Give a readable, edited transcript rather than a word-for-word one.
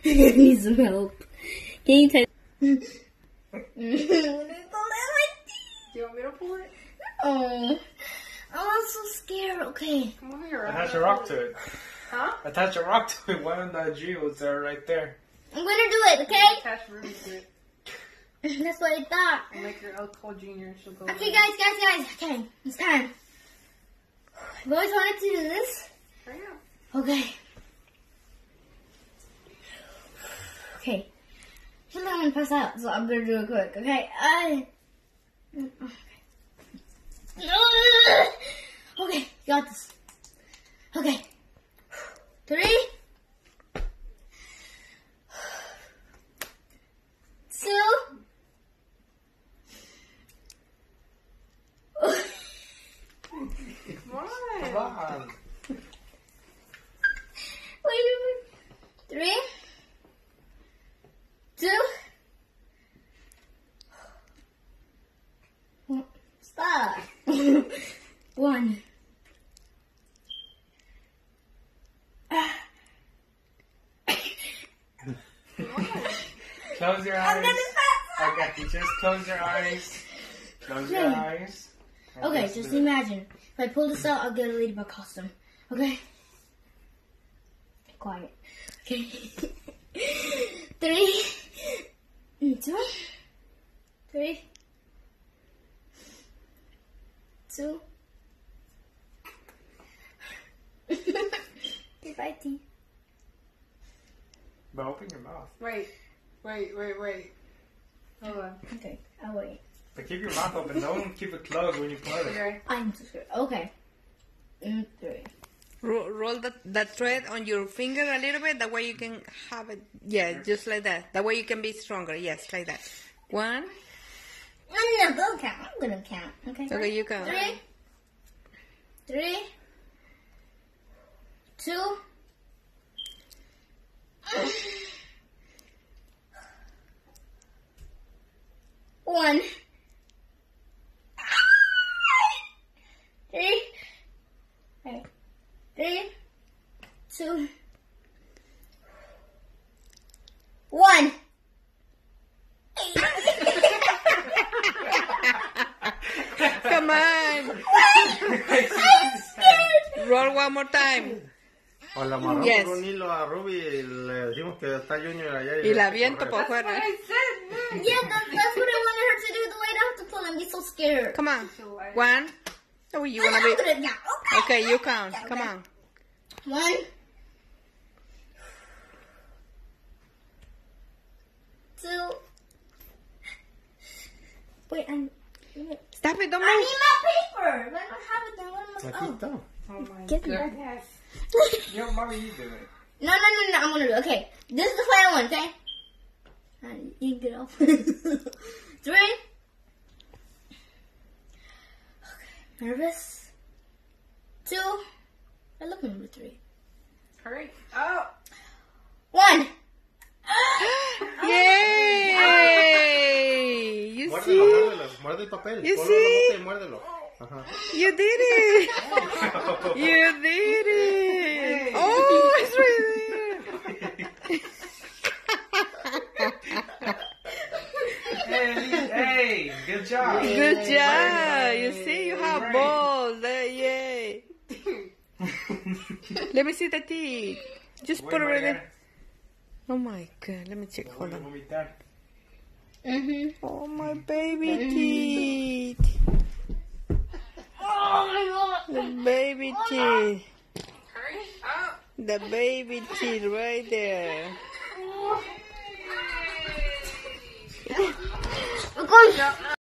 I need some help. Can you touch? Do you want me to pull it? Oh, I'm so scared. Okay. Come over here. Attach a rock to it. Huh? Attach a rock to it. One of the geodes are right there. I'm gonna do it, okay? Attach Ruby to it. That's what I thought. I'll call Junior. She'll go. Okay, guys. Okay, it's time. I've always wanted to do this. Hurry up. Okay. Okay. She's not gonna pass out, so I'm gonna do it quick, okay? Okay, got this. Okay. 3, 2. Come on. Wait. 3, 2. Stop. 1. Close your eyes. Okay, just close your eyes. Close your eyes. Okay, just imagine. If I pull this out, I'll get a ladybug costume. Okay? Quiet. Okay. 3, 2. 3, 2. Goodbye, T. But open your mouth. Wait. Hold on. Okay, I'll wait. But keep your mouth open. Don't keep it closed when you play it. Okay. I'm so scared. Okay. 3. Roll that thread on your finger a little bit. That way you can have it. Yeah, just like that. That way you can be stronger. Yes, like that. 1. No, go count. I'm gonna count. Okay. Okay, you count. 3, 2. 1. 3. 2. 1. Come on. Roll one more time. O la amarramos Yes. con un hilo a Ruby y le decimos que está Junior allá. Y la viento por fuera. Yeah, that's what I wanted her to do. The way I have to pull and be so scared. Come on. 1. Oh, you wanna be? Okay, you count. Come on. 1. 2. Wait, Stop it, don't I move. need my paper. If I don't have it, then what am I Aquí supposed está. Oh my Get it. goodness. Yo, mommy, you do it. No, I'm gonna do it. Okay, this is the final one, okay? You can get off. 3. Okay, nervous. 2. I love number 3. Hurry. Oh. 1. Yay! You Muérdelo, see? muérdelo. Muerde el papel. You Ponlo see? en la boca y muérdelo. Ajá. You did it! You did it! Oh, it's right Hey, good job. there. Good job! You see, you have balls. Yay! Let me see the teeth. Just put it right there. Oh my god, let me check. Hold on. Oh, my baby teeth. Oh my god. The baby teeth. Hurry. Oh. The baby teeth right there. We're going.